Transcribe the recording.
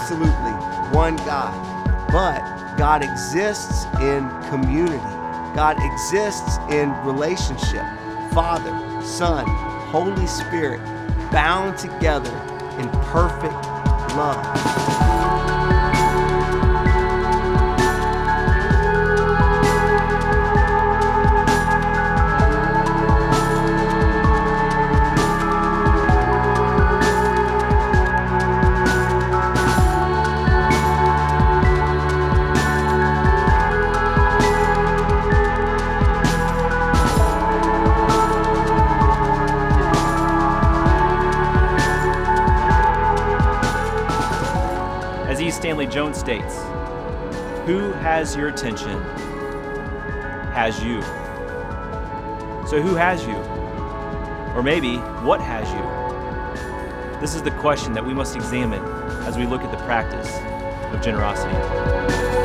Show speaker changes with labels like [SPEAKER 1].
[SPEAKER 1] absolutely one God. But God exists in community. God exists in relationship. Father, Son, Holy Spirit, bound together in perfect love.
[SPEAKER 2] As E. Stanley Jones states, who has your attention has you. So who has you? Or maybe, what has you? This is the question that we must examine as we look at the practice of generosity.